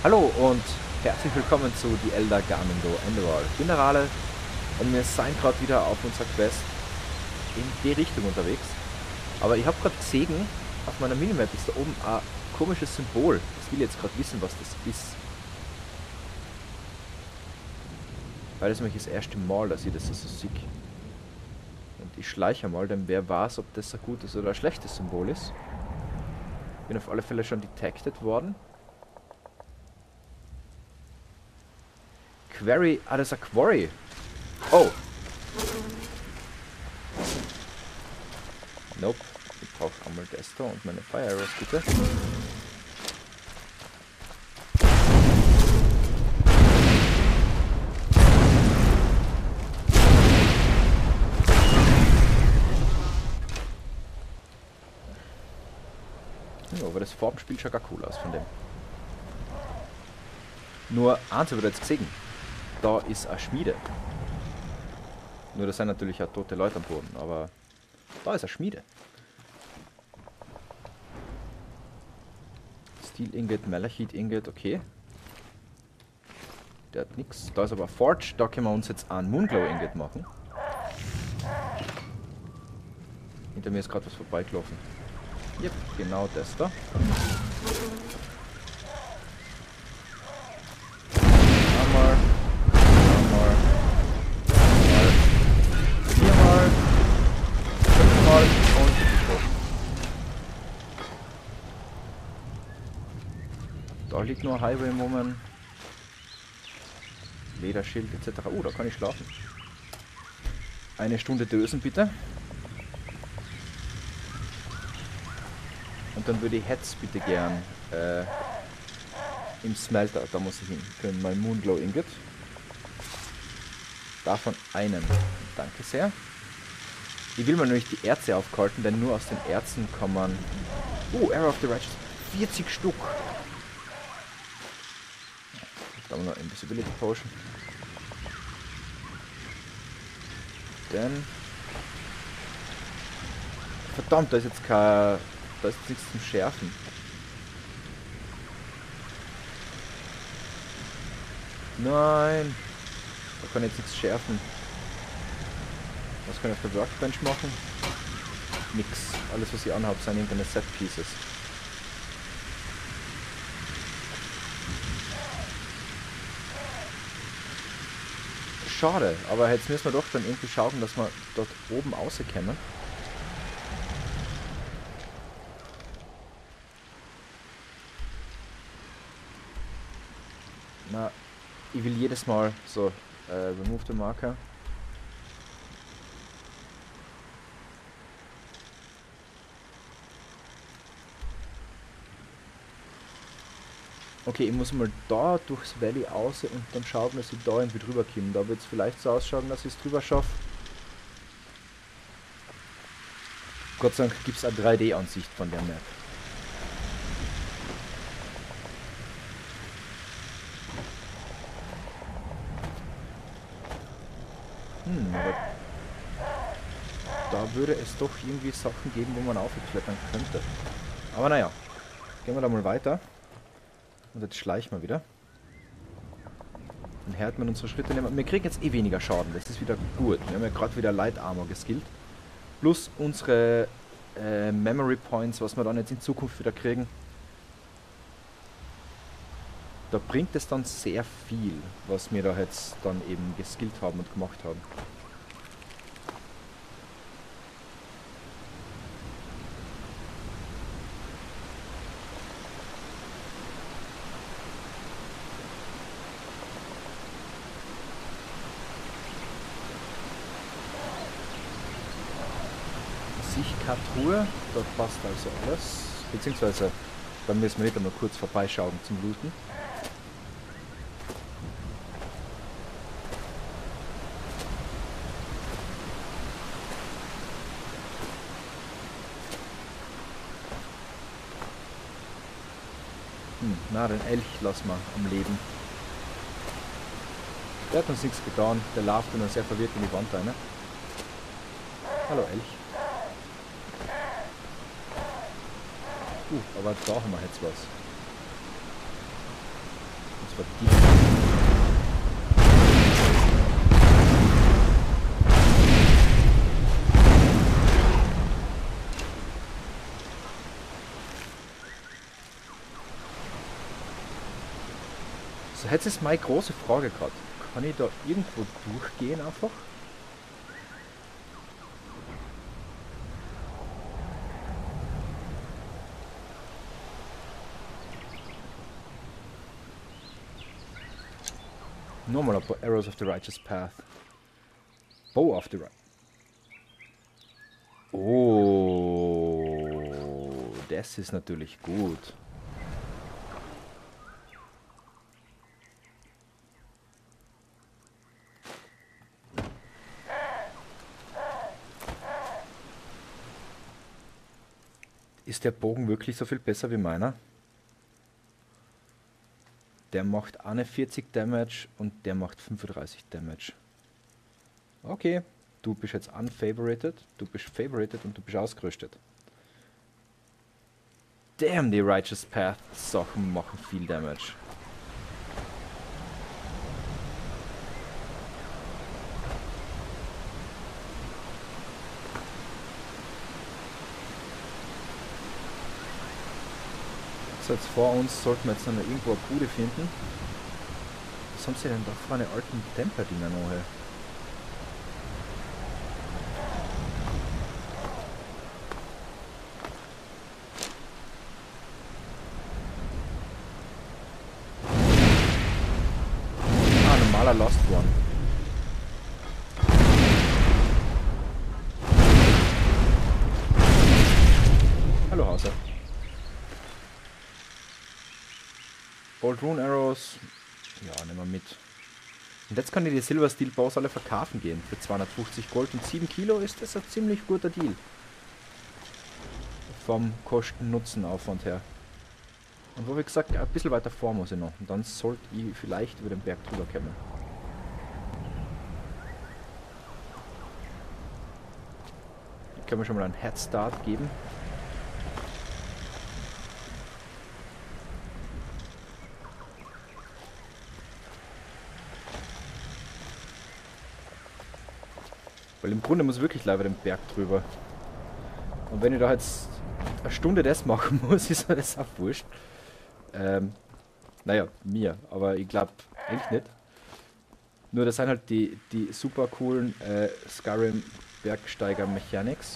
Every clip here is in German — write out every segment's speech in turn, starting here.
Hallo und herzlich willkommen zu Die Elder Garmendo Enderal. Generale und wir sind gerade wieder auf unserer Quest in die Richtung unterwegs. Aber ich habe gerade gesehen, auf meiner Minimap ist da oben ein komisches Symbol. Ich will jetzt gerade wissen, was das ist. Weil das nämlich das erste Mal, dass ich das so sehe. Und ich schleiche mal, denn wer weiß, ob das ein gutes oder ein schlechtes Symbol ist. Bin auf alle Fälle schon detected worden. Quarry, das ist ein Quarry. Oh. Nope. Ich brauche einmal das da und meine Fire Arrows bitte. Ja, aber das Farbenspiel schaut gar cool aus von dem. Nur eins habe ich jetzt gesehen. Da ist eine Schmiede. Nur da sind natürlich auch tote Leute am Boden, aber da ist eine Schmiede. Steel Ingot, Malachite Ingot, okay. Der hat nichts. Da ist aber ein Forge, da können wir uns jetzt einen Moonglow Ingot machen. Hinter mir ist gerade was vorbeigelaufen. Yep, genau das da. Einmal, einmal, einmal, viermal, fünfmal und geschossen. Da liegt nur ein Highway Moment. Lederschild etc. Oh, da kann ich schlafen. Eine Stunde dösen bitte. Und dann würde ich Heads bitte gern im Smelter, da muss ich hin, für mein Moonglow Ingot. Davon einen. Danke sehr. Ich will mir nämlich die Erze aufkalten, denn nur aus den Erzen kann man... Arrow of the Righteous. 40 Stück. Da haben wir noch Invisibility Potion. Denn... Verdammt, da ist jetzt kein... Da ist nichts zum Schärfen. Nein! Da kann ich jetzt nichts schärfen. Was kann ich auf der Workbench machen? Nix. Alles was ich anhabe sind irgendeine Set Pieces. Schade, aber jetzt müssen wir doch dann irgendwie schauen, dass wir dort oben rauskommen. Na, ich will jedes Mal so, remove the marker. Okay, ich muss mal da durchs Valley raus und dann schauen, dass ich da irgendwie drüber komme. Da wird es vielleicht so ausschauen, dass ich es drüber schaffe. Gott sei Dank gibt es eine 3D-Ansicht von der Map. Aber da würde es doch irgendwie Sachen geben, wo man aufklettern könnte. Aber naja, gehen wir da mal weiter. Und jetzt schleichen wir wieder. Dann hört man unsere Schritte nehmen. Wir kriegen jetzt eh weniger Schaden, das ist wieder gut. Wir haben ja gerade wieder Light Armor geskillt. Plus unsere Memory Points, was wir dann jetzt in Zukunft wieder kriegen. Da bringt es dann sehr viel, was wir da jetzt dann eben geskillt haben und gemacht haben. Truhe, da passt also alles. Beziehungsweise, da müssen wir nicht einmal kurz vorbeischauen zum Looten. Na, den Elch lassen wir am Leben. Der hat uns nichts getan, der läuft nur sehr verwirrt in die Wand rein. Hallo Elch. Aber da haben wir jetzt was. zwar die. So, jetzt ist meine große Frage gerade. Kann ich da irgendwo durchgehen einfach? Nur mal ein paar Arrows of the Righteous Path. Bow of the Right. Oh, das ist natürlich gut. Ist der Bogen wirklich so viel besser wie meiner? Der macht 41 Damage und der macht 35 Damage. Okay, du bist jetzt unfavorited, du bist favorited und du bist ausgerüstet. Damn, die Righteous Path Sachen machen viel Damage. So, jetzt vor uns sollten wir jetzt noch irgendwo eine Bude finden. Was haben sie denn da vorne alten Templer-Dinger noch? Ah, normaler Lost One. Hallo Hauser. Bold Rune Arrows. Ja, nehmen wir mit. Und jetzt kann ich die Silver Steel Bows alle verkaufen gehen. Für 250 Gold und 7 Kilo ist das ein ziemlich guter Deal. Vom Kosten-Nutzen-Aufwand her. Und wo wie gesagt, ein bisschen weiter vor muss ich noch. Und dann sollte ich vielleicht über den Berg drüber kommen. Ich kann mir schon mal einen Head Start geben. Weil im Grunde muss wirklich leider den Berg drüber. Und wenn ich da jetzt eine Stunde das machen muss, ist mir das auch wurscht. Naja, mir, aber ich glaube eigentlich nicht. Nur das sind halt die super coolen Skyrim Bergsteiger Mechanics.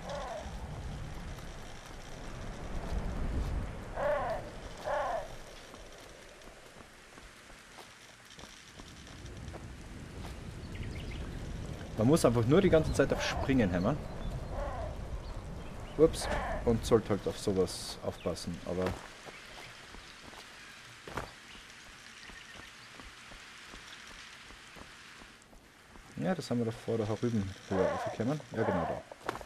Man muss einfach nur die ganze Zeit auf Springen hämmern. Ups. Und sollte halt auf sowas aufpassen, aber... Ja, das haben wir davor da herüben höher aufgekommen. Ja, genau da.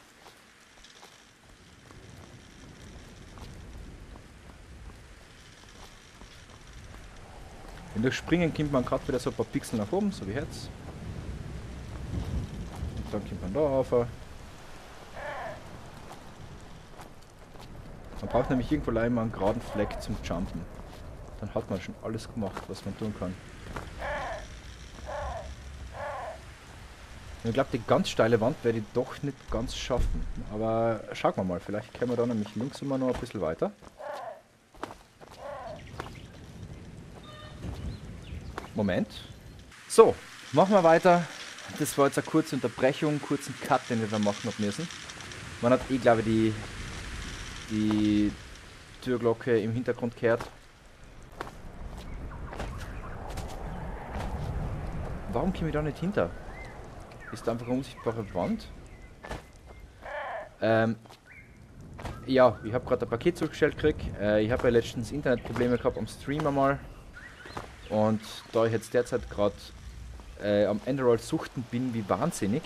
Wenn durch Springen kommt man gerade wieder so ein paar Pixel nach oben, so wie jetzt. Und dann kommt man da rauf. Man braucht nämlich irgendwo einmal einen geraden Fleck zum Jumpen. Dann hat man schon alles gemacht, was man tun kann. Und ich glaube, die ganz steile Wand werde ich doch nicht ganz schaffen. Aber schauen wir mal, vielleicht können wir da nämlich links immer noch ein bisschen weiter. Moment. So, machen wir weiter. Das war jetzt eine kurze Unterbrechung, kurzen Cut, den wir da machen haben müssen. Man hat glaube ich, die Türglocke im Hintergrund gehört. Warum komme ich da nicht hinter? Ist da einfach eine unsichtbare Wand? Ja, ich habe gerade ein Paket zugestellt gekriegt. Ich habe ja letztens Internetprobleme gehabt am Stream einmal. Und da ich jetzt derzeit gerade am Enderroll suchten bin wie wahnsinnig,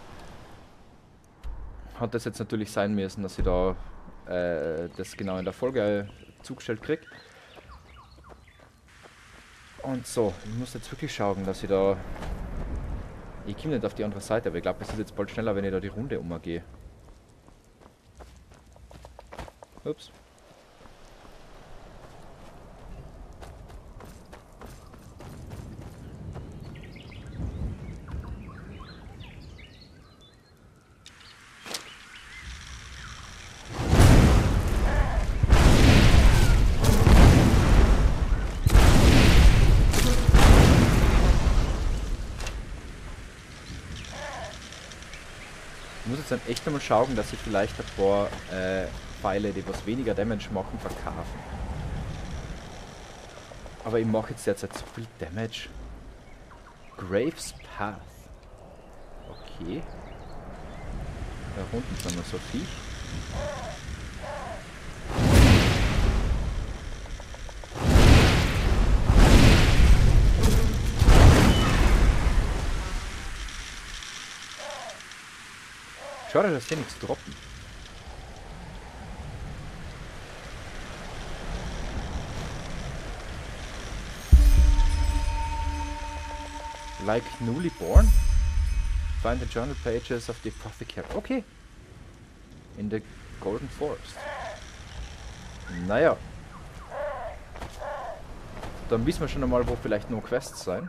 hat das jetzt natürlich sein müssen, dass ich da das genau in der Folge zugestellt kriege. Und so, ich muss jetzt wirklich schauen, dass ich da... Ich komme nicht auf die andere Seite, aber ich glaube, es ist jetzt bald schneller, wenn ich da die Runde umgehe. Ups. muss jetzt dann echt einmal schauen, dass ich vielleicht ein paar Pfeile, die was weniger Damage machen, verkaufen. Aber ich mache jetzt derzeit so viel Damage. Graves Path. Okay. Da unten sind noch so viel. Schade, dass hier nichts droppen. Like newly born? Find the journal pages of the apothecary. Okay. In the Golden Forest. Naja. Dann wissen wir schon einmal, wo vielleicht noch Quests sein.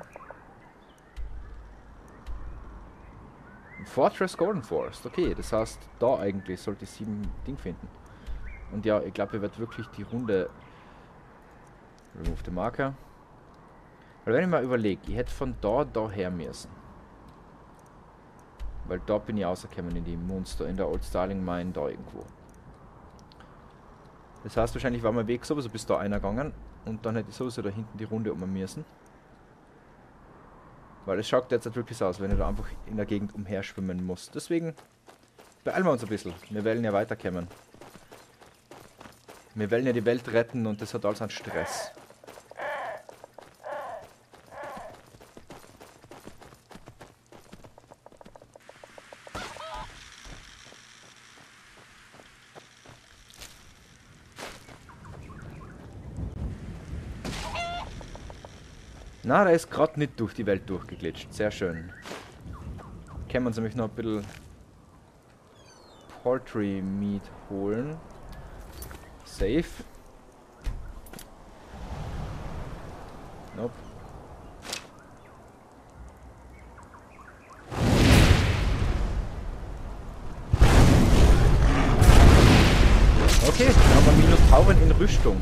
Fortress Golden Forest. Okay, das heißt, da eigentlich sollte ich 7 Ding finden. Und ja, ich glaube, ich werde wirklich die Runde... Remove the Marker. Weil wenn ich mal überlege, ich hätte von da her müssen. Weil da bin ich rausgekommen in die Monster, in der Old Starling Mine, da irgendwo. Das heißt, wahrscheinlich war mein Weg sowieso bis da einer gegangen. Und dann hätte ich sowieso da hinten die Runde um müssen. Weil es schaut jetzt wirklich so aus, wenn ich da einfach in der Gegend umherschwimmen muss. Deswegen beeilen wir uns ein bisschen. Wir wollen ja weiterkommen. Wir wollen ja die Welt retten und das hat alles einen Stress. Na, der ist gerade nicht durch die Welt durchgeglitscht. Sehr schön. Können wir uns nämlich noch ein bisschen Poultry Meat holen. Safe. Nope. Okay, dann haben wir Minotauren in Rüstung.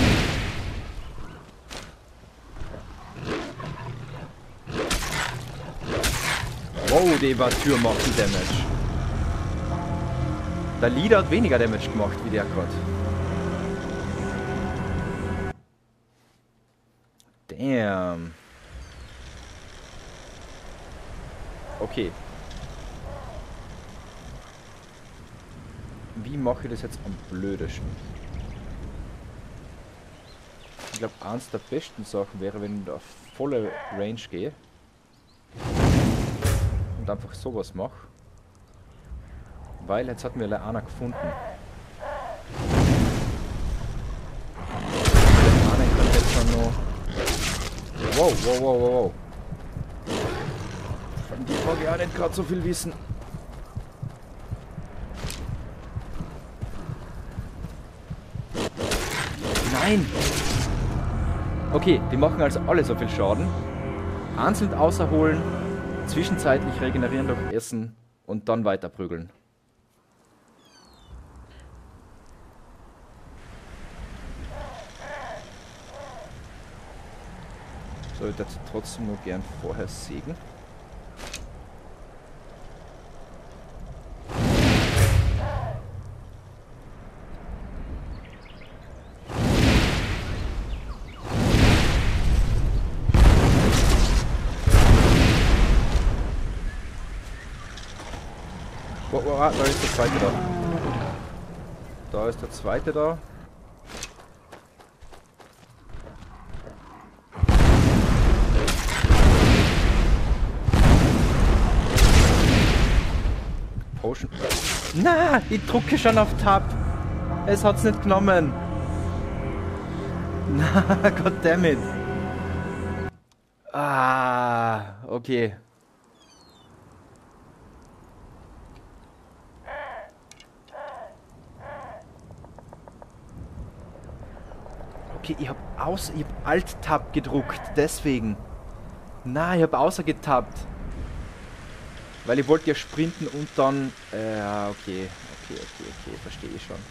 Wow, die Evatur macht viel Damage. Der Leader hat weniger Damage gemacht wie der gerade. Damn. Okay. Wie mache ich das jetzt am blödesten? Ich glaube, eins der besten Sachen wäre, wenn ich da auf volle Range gehe. Und einfach sowas mache. Weil jetzt hat mir einer gefunden. Der eine kann jetzt schon noch... Wow. Von die mag ich auch nicht gerade so viel wissen. Nein! Okay, die machen also alle so viel Schaden. Einzeln außerholen, zwischenzeitlich regenerieren durch Essen und dann weiter prügeln. So, ich würde trotzdem nur gern vorher sägen. Da ist der zweite da. Da ist der zweite da. Potion. Na, ich drücke schon auf Tab. Es hat's nicht genommen. Na, goddammit. Ah, okay. Okay, ich hab Alt-Tab gedruckt, deswegen. Na, ich hab außer getappt. Weil ich wollte ja sprinten und dann... okay, verstehe ich schon.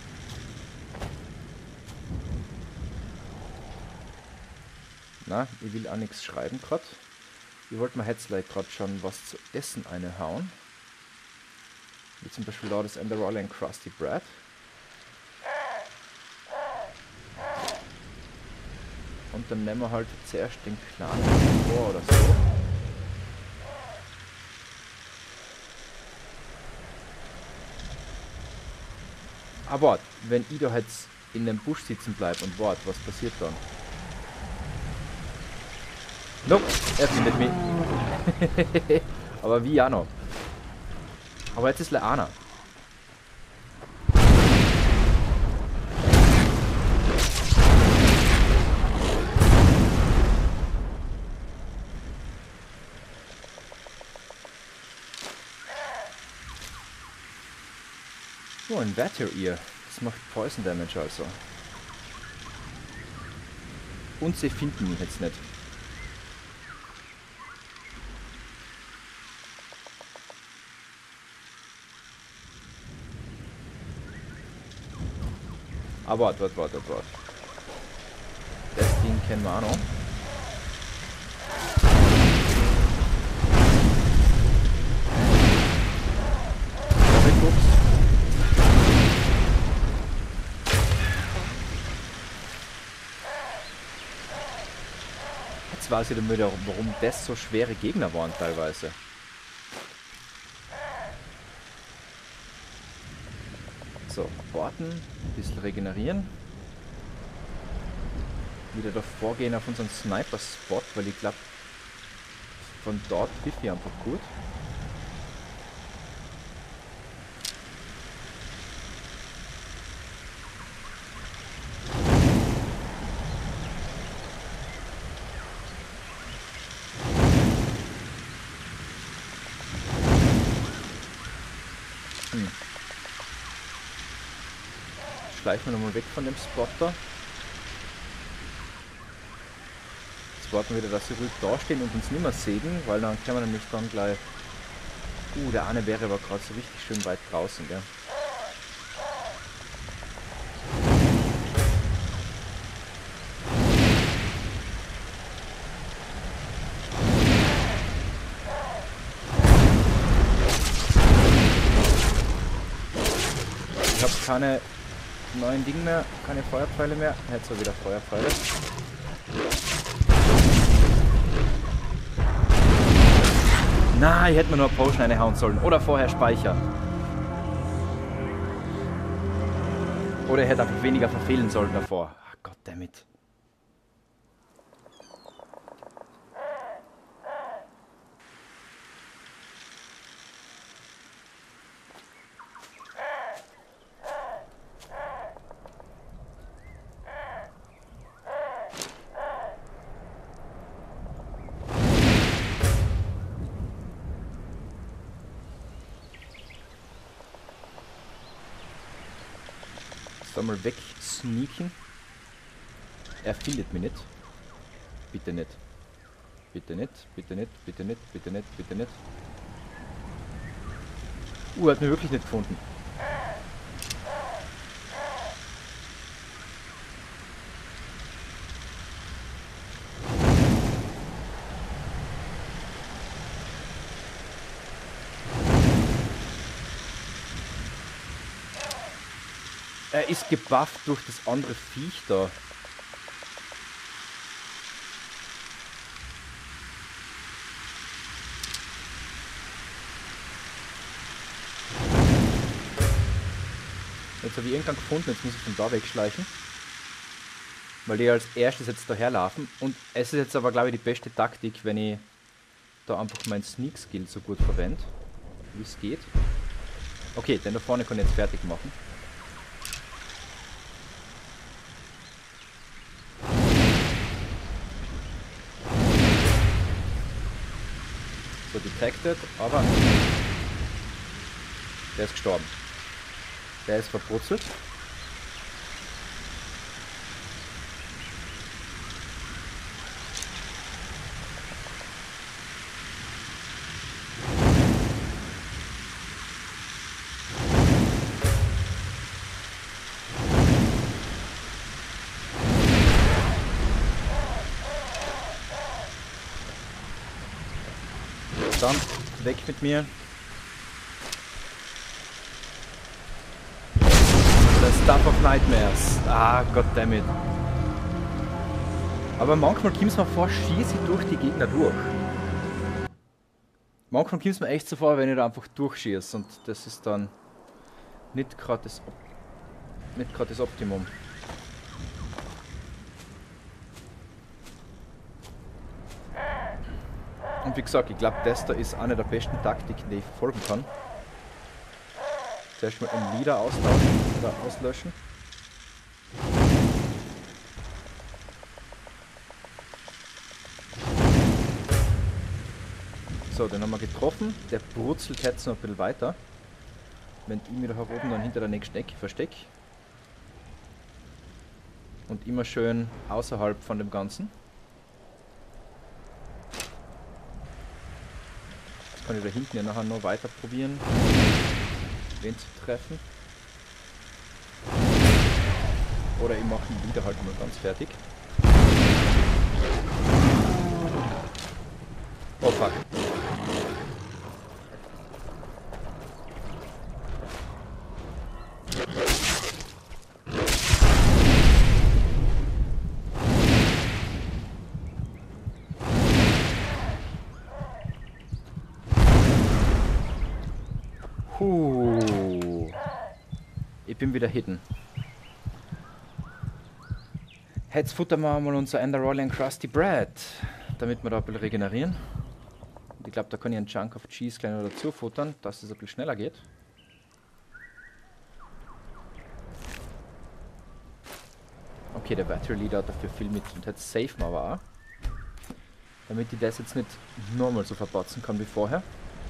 Na, ich will auch nichts schreiben gerade. Ich wollte mir jetzt gerade schon was zu essen einhauen. Wie zum Beispiel da das Enderolle und Krusty Brad. Und dann nehmen wir halt zuerst den kleinen vor oder so. Ah, warte, wenn ich da jetzt in dem Busch sitzen bleibe und warte, was passiert dann? Nope, er findet mich. Aber wie auch noch. Aber jetzt ist Leana. Oh, ein Water Ear. Das macht Poison Damage also. Und sie finden mich jetzt nicht. Ah, warte. Das Ding kennen wir auch noch. Jetzt weiß ich damit, warum das so schwere Gegner waren teilweise. So, warten, ein bisschen regenerieren. Wieder davor gehen auf unseren Sniper-Spot, weil ich glaube, von dort trifft ich einfach gut. Schleichen wir nochmal weg von dem Spotter. Jetzt warten wir wieder, dass sie ruhig dastehen und uns nicht mehr sehen, weil dann können wir nämlich dann gleich... der eine wäre aber gerade so richtig schön weit draußen, gell? Ich habe keine neuen Dinge mehr, keine Feuerpfeile mehr. Jetzt so wieder Feuerpfeile. Na, ich hätte mir nur eine Potion reinhauen sollen. Oder vorher speichern. Oder ich hätte einfach weniger verfehlen sollen davor. Ach, Goddammit. Soll mal weg sneaken. Er findet mich nicht. Bitte nicht. Bitte nicht, bitte nicht, bitte nicht, bitte nicht, bitte nicht. Er hat mich wirklich nicht gefunden. Er ist gebufft durch das andere Viech da. Jetzt habe ich irgendwann gefunden, jetzt muss ich von da wegschleichen. Weil die als erstes jetzt daherlaufen. Und es ist jetzt aber, glaube ich, die beste Taktik, wenn ich da einfach meinen Sneak-Skill so gut verwende, wie es geht. Okay, den da vorne kann ich jetzt fertig machen. So, detected, aber der ist gestorben. Der ist verbrutzelt. Dann weg mit mir. The Stuff of Nightmares. Ah, goddammit. Aber manchmal kommt es mir vor, schieße ich durch die Gegner durch. Manchmal kommt es mir echt so vor, wenn ich da einfach durchschieße. Und das ist dann nicht gerade das Optimum. Und wie gesagt, ich glaube, das da ist eine der besten Taktiken, die ich verfolgen kann. Zuerst mal einen Leader austauschen oder auslöschen. So, den haben wir getroffen. Der brutzelt jetzt noch ein bisschen weiter. Wenn ich mich da oben dann hinter der nächsten Ecke verstecke. Und immer schön außerhalb von dem Ganzen. Jetzt kann ich da hinten ja nachher noch weiter probieren, wen zu treffen. Oder ich mache ihn wieder halt mal ganz fertig. Oh fuck. Ich bin wieder hidden. Jetzt futtern wir mal unser Enderroyal Crusty Bread, damit wir da ein bisschen regenerieren. Und ich glaube, da kann ich einen Chunk of Cheese gleich noch dazu futtern, dass es ein bisschen schneller geht. Okay, der Battery Leader hat dafür viel mit und jetzt safen wir aber auch. Damit ich das jetzt nicht nochmal so verpatzen kann wie vorher.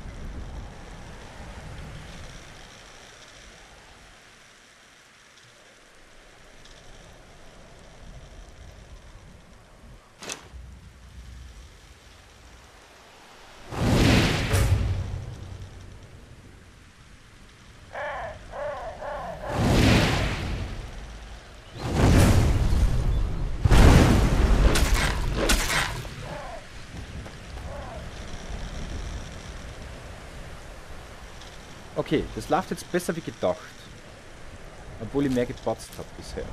Okay, das läuft jetzt besser wie gedacht. Obwohl ich mehr gepatzt habe bisher.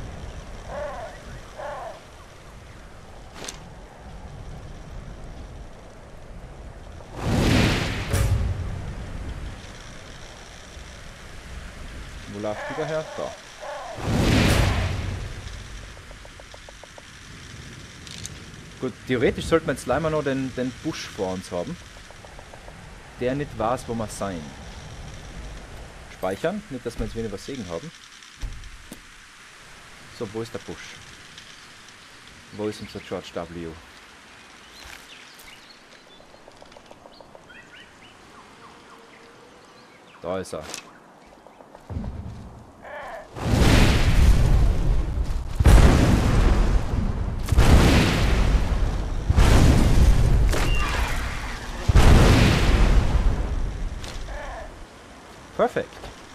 Wo läuft die daher? Da. Gut, theoretisch sollten wir jetzt leider noch den Busch vor uns haben. Der nicht weiß, wo wir sein. Speichern, nicht dass wir jetzt wenig Segen haben. So, wo ist der Busch? Wo ist unser George W? Da ist er. Perfekt.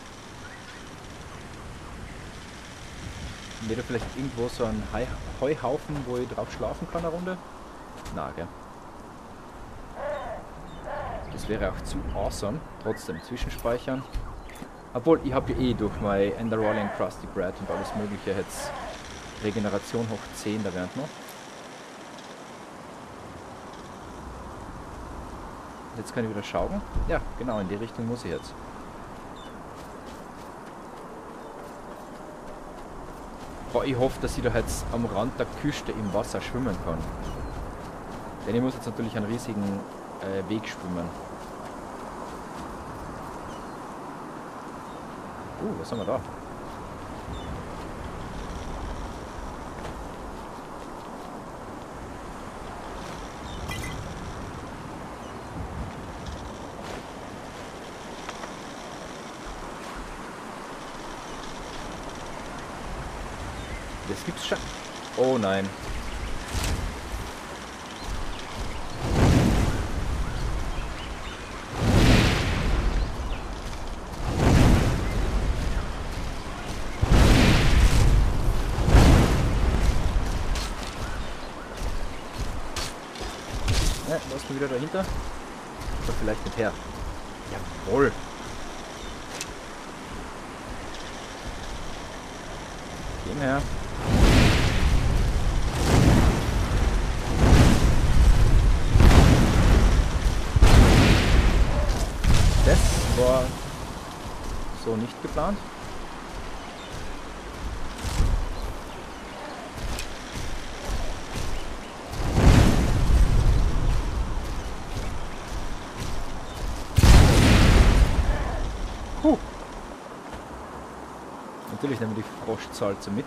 Wäre vielleicht irgendwo so ein Heuhaufen, wo ich drauf schlafen kann, eine Runde? Na, gell. Das wäre auch zu awesome. Trotzdem zwischenspeichern. Obwohl, ich habe ja eh durch mein Enderroyal Crusty Bread und alles mögliche jetzt Regeneration hoch 10, da während noch. Jetzt kann ich wieder schauen. Ja, genau, in die Richtung muss ich jetzt. Boah, ich hoffe, dass ich da jetzt am Rand der Küste im Wasser schwimmen kann. Denn ich muss jetzt natürlich einen riesigen Weg schwimmen. Was haben wir da? Das gibt's schon. Oh nein. Ja, lass mal wieder dahinter. Oder vielleicht nicht her. Jawohl. dem her. Das war so nicht geplant. Natürlich nehmen wir die Froschsalze mit.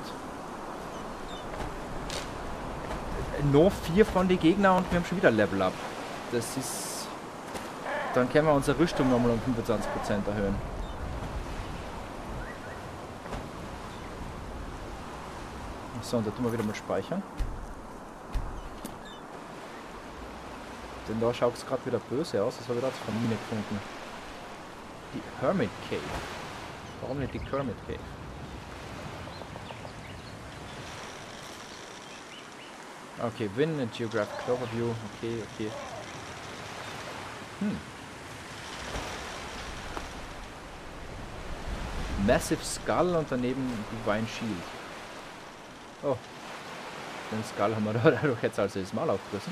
Noch 4 von den Gegnern und wir haben schon wieder Level Up. Das ist... Dann können wir unsere Rüstung nochmal um 25% erhöhen. So, und da tun wir wieder mal speichern. Denn da schaut es gerade wieder böse aus. Das habe ich da von Mine gefunden. Die Hermit Cave. Warum nicht die Hermit Cave? Okay, Win and Geographic Overview. Okay, okay. Massive Skull und daneben Divine Shield. Oh. Den Skull haben wir dadurch jetzt also das Mal aufgerissen.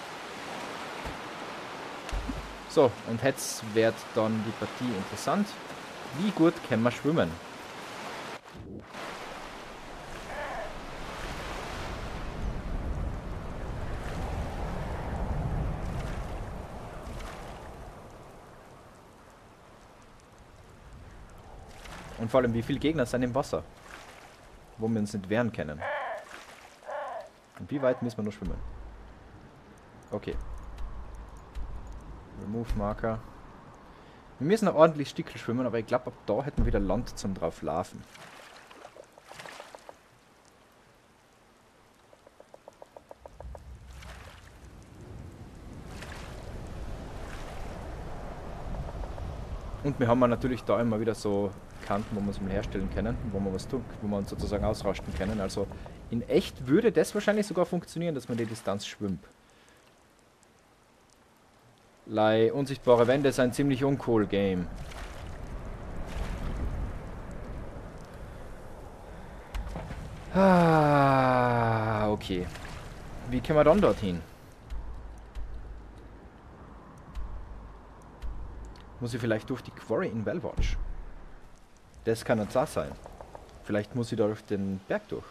So, und jetzt wird dann die Partie interessant. Wie gut können wir schwimmen? Und vor allem, wie viele Gegner sind im Wasser, wo wir uns nicht wehren können. Und wie weit müssen wir noch schwimmen? Okay. Remove Marker. Wir müssen noch ordentlich Stickel schwimmen, aber ich glaube, ab da hätten wir wieder Land zum drauf laufen. Und wir haben natürlich da immer wieder so Kanten, wo wir es mal herstellen können, wo wir was tun, wo wir uns sozusagen ausrasten können. Also in echt würde das wahrscheinlich sogar funktionieren, dass man die Distanz schwimmt. Unsichtbare Wände ist ein ziemlich uncool Game. Ah, okay. Wie können wir dann dorthin? Muss ich vielleicht durch die Quarry in Bellwatch? Das kann jetzt auch sein. Vielleicht muss ich da durch den Berg durch.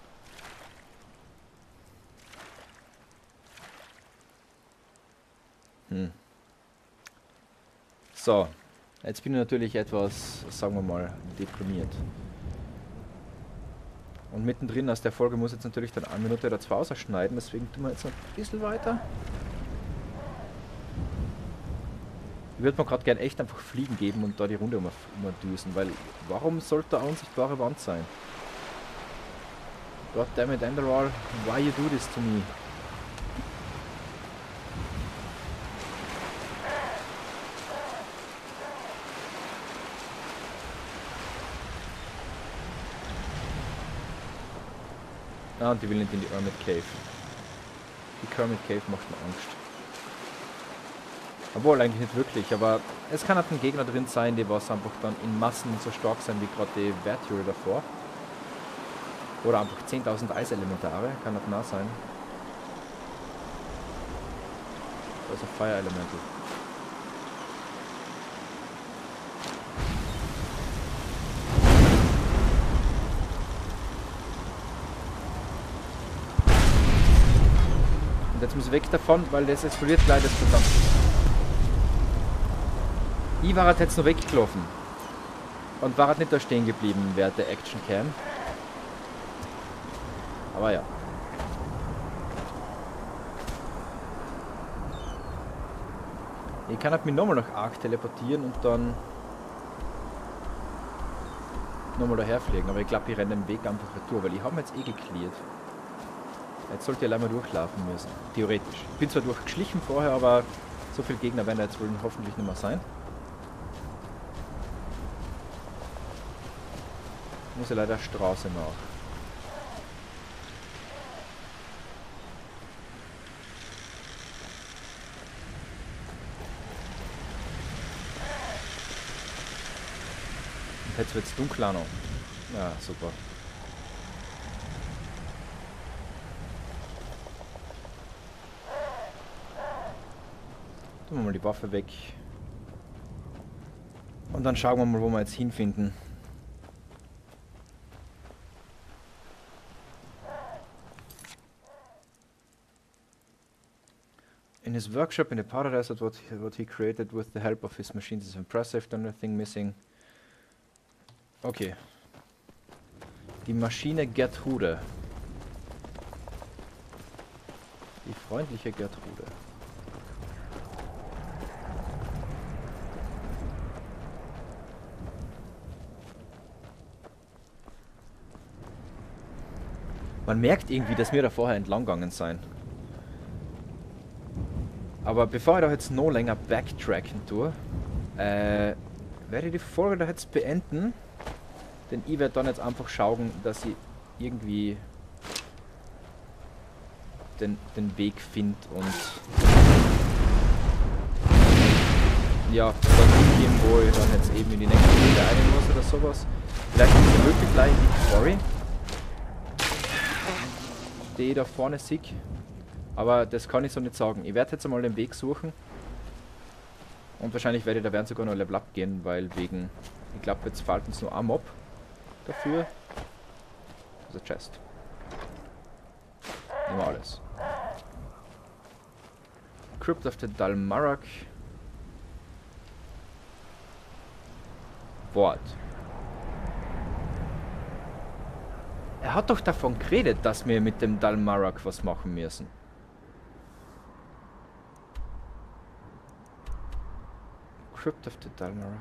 So, jetzt bin ich natürlich etwas, sagen wir mal, deprimiert. Und mittendrin aus der Folge muss jetzt natürlich dann 1 Minute oder 2 ausschneiden, deswegen tun wir jetzt noch ein bisschen weiter. Ich würde mir gerade gern echt einfach Fliegen geben und da die Runde umdüsen, weil warum sollte eine unsichtbare Wand sein? Goddammit, Enderal, why you do this to me? Ah, und die will nicht in die Hermit Cave. Die Hermit Cave macht mir Angst. Obwohl, eigentlich nicht wirklich, aber es kann halt ein Gegner drin sein, die was einfach dann in Massen so stark sein wie gerade die Vertier davor. Oder einfach 10.000 Eiselementare, kann das nah sein. Also Fire Elemental. Und jetzt muss ich weg davon, weil das explodiert gleich das verdammt. Ich war halt jetzt noch weggelaufen. Und war halt nicht da stehen geblieben, während der Action Cam. Aber ja. Ich kann halt mich nochmal nach Ark teleportieren und dann nochmal daher fliegen. Aber ich glaube, ich renne den Weg einfach retour, weil ich habe jetzt eh geklärt. Jetzt sollte ich allein mal durchlaufen müssen. Theoretisch. Ich bin zwar durchgeschlichen vorher, aber so viele Gegner werden da jetzt wohl hoffentlich nicht mehr sein. Muss ja leider Straße nach. Und jetzt wird es dunkler noch. Ja, super. Tun wir mal die Waffe weg. Und dann schauen wir mal, wo wir jetzt hinfinden. In his workshop in the paradise, what he created with the help of his machines is impressive. The only thing missing. Okay. Die Maschine Gertrude. Die freundliche Gertrude. Man merkt irgendwie, dass wir da vorher entlang gegangen sein. Aber bevor ich da jetzt noch länger backtracken tue, werde ich die Folge da jetzt beenden. Denn ich werde dann jetzt einfach schauen, dass ich irgendwie den Weg finde und ja, dann gehen, wo ich dann jetzt eben in die nächste Folge rein muss oder sowas. Vielleicht ist es wirklich gleich in die Quarry, die ich da vorne sehe. Aber das kann ich so nicht sagen. Ich werde jetzt einmal den Weg suchen. Und wahrscheinlich werde ich da werden sogar noch Level Up gehen, weil wegen, ich glaube jetzt fällt uns nur ein Mob dafür. Das ist ein Chest. Nehmen wir alles. Crypt of the Dalmarak. Wort. Er hat doch davon geredet, dass wir mit dem Dalmarak was machen müssen. Crypt of the Dalmarak.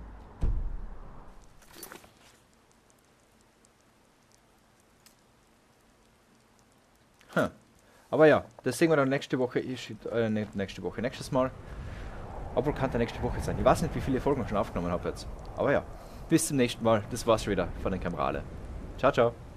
Hm. Aber ja, das sehen wir dann nächste Woche. Nicht nächste Woche, nächstes Mal. Obwohl kann der nächste Woche sein. Ich weiß nicht, wie viele Folgen ich schon aufgenommen habe jetzt. Aber ja, bis zum nächsten Mal. Das war's schon wieder von den Kamerale. Ciao, ciao.